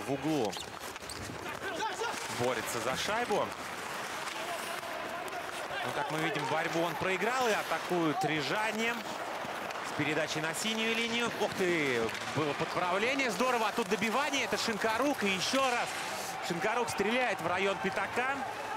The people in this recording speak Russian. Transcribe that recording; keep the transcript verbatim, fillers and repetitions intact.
в углу борется за шайбу. Но, как мы видим, борьбу он проиграл и атакуют Рижане с передачей на синюю линию. Ух ты, было подправление, здорово, а тут добивание, это Шинкарук. И еще раз Шинкарук стреляет в район пятака.